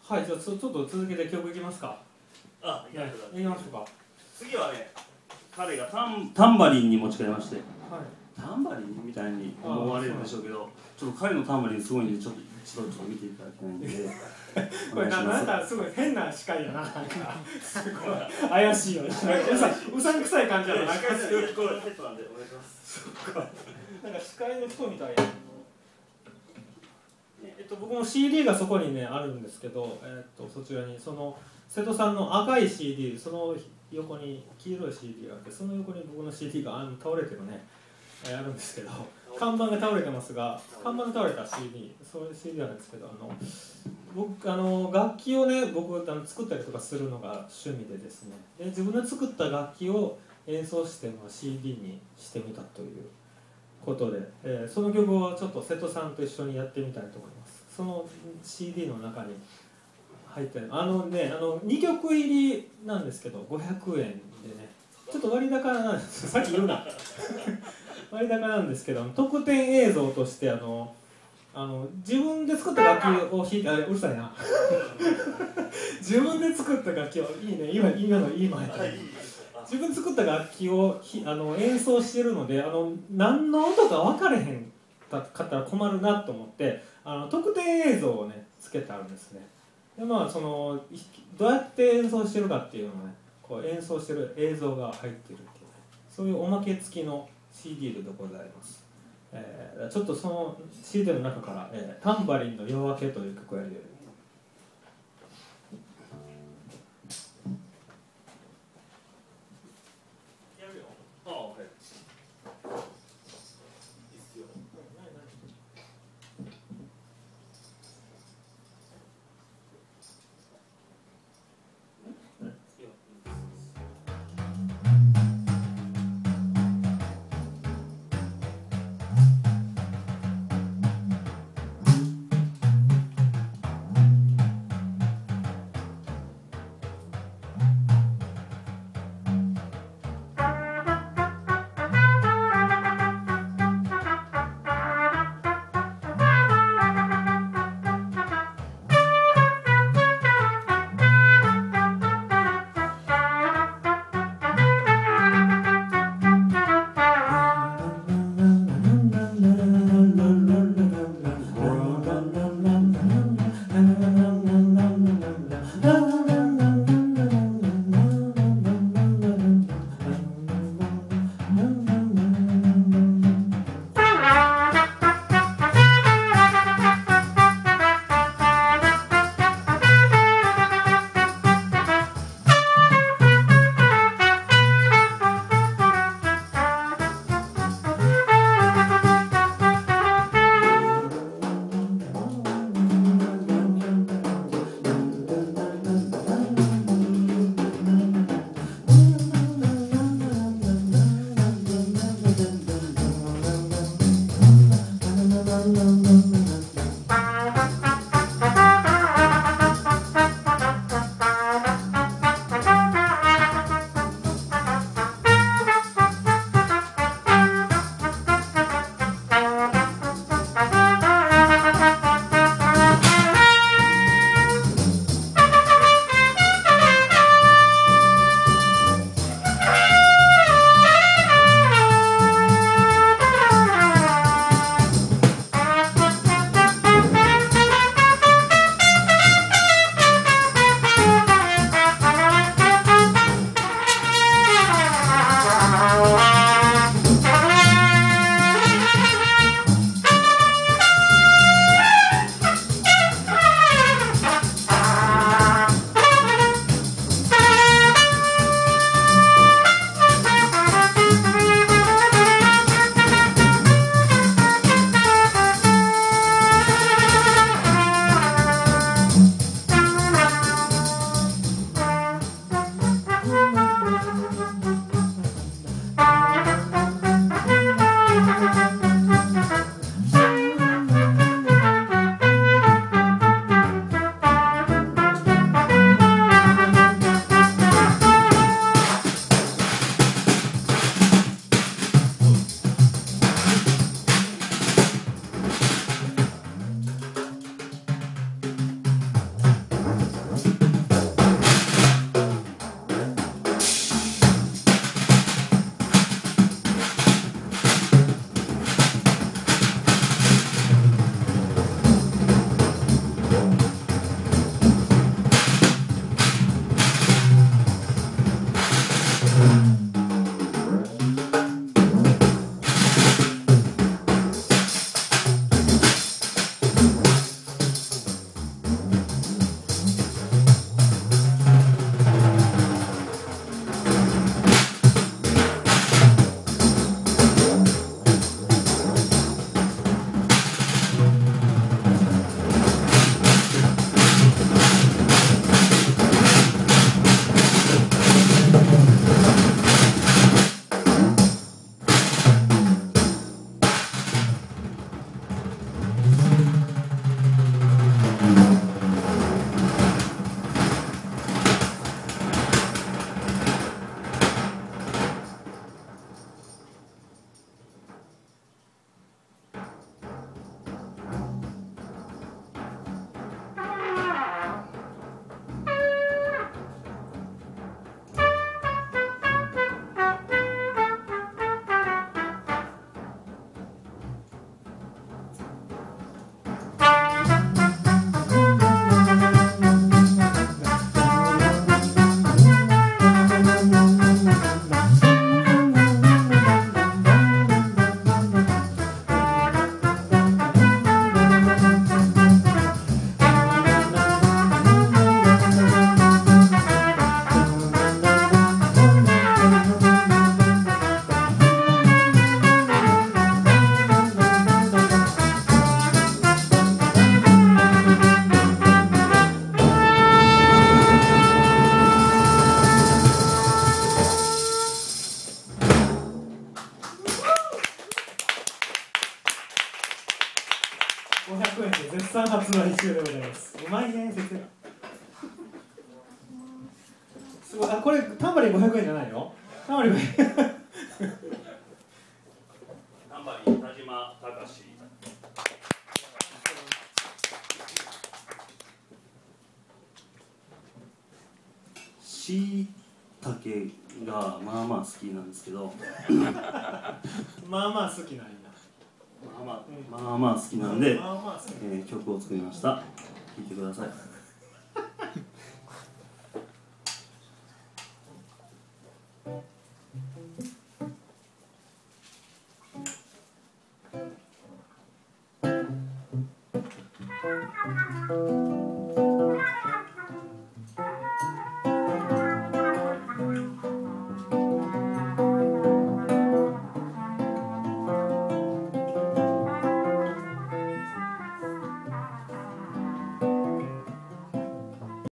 はい、じゃあちょっと続けて曲いきますか。 あ、 いきましょうか。 次はね、彼がタンバリンに持ち替えまして、 はい、 タンバリンみたいに思われるでしょうけど、ちょっと彼のタンバリンすごいんで、ちょっと一度見ていただきたいんでこれなんかすごい変な司会やな、なんかすごい怪しいよね、うさんくさい感じやな、なんかすごいヘッドなんでお願いします。 なんか司会の人みたいや。僕も CD がそこにねあるんですけど、そちらにその瀬戸さんの赤い CD、 その横に黄色い CD があって、その横に僕の CD が倒れてるね、あるんですけど、看板が倒れてますが、看板が倒れた CD、 そういう CD なんですけど、僕楽器をね、僕作ったりとかするのが趣味でですね、で自分で作った楽器を演奏して、CD にしてみたということで、その曲をちょっと瀬戸さんと一緒にやってみたいと思います。その CD の中に入ってる2曲入りなんですけど500円でね、ちょっと割高なんですさっき言うな割高なんですけど、特典映像として自分で作った楽器を弾いて、うるさいな自分で作った楽器をいいね、今のいい前だ、自分で作った楽器を演奏してるので、何の音か分かれへんかったら困るなと思って、特典映像をねつけてあるんですね。でそのどうやって演奏してるかっていうのをね、こう演奏してる映像が入ってるっていう、ね、そういうおまけ付きの CD でございます。ちょっとその CD の中から「タンバリンの夜明け」という曲をやるよ。 絶賛発売中でございます。うまいね先生。すごい。あ、これタンバリン500円じゃないの？タンバリン500円。 タンバリン田島隆。しいたけがまあまあ好きなんですけどまあまあ好きなんや。 まあまあ好きなんで、 まあまあ好き。 曲を作りました。聴いてください。